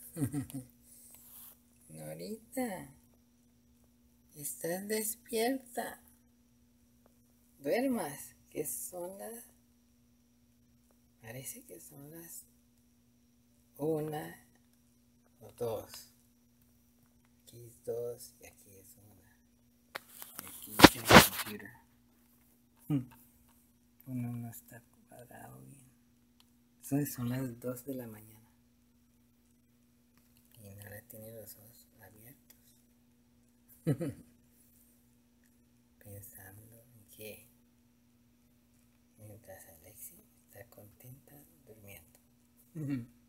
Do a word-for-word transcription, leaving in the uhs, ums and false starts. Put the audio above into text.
Norita, estás despierta. Duermas, que son las... Parece que son las una o dos. Aquí es dos y aquí es una. Y aquí es el computer. Uno no está cuadrado bien. Entonces son las dos de la mañana. Y Nara tiene los ojos abiertos. Pensando en que mientras Alexi está contenta durmiendo.